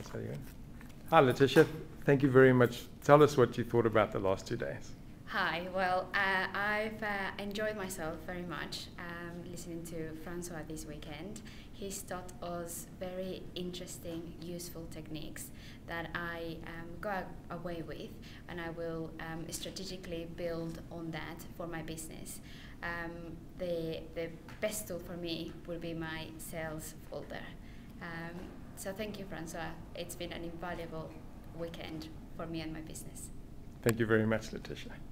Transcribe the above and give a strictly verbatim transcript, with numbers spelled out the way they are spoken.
So you Hi, Letitia. Thank you very much. Tell us what you thought about the last two days. Hi, well, uh, I've uh, enjoyed myself very much um, listening to Francois this weekend. He's taught us very interesting, useful techniques that I um, go away with, and I will um, strategically build on that for my business. Um, the, the best tool for me will be my sales folder. Um, so thank you, Francois. It's been an invaluable weekend for me and my business. Thank you very much, Letitia.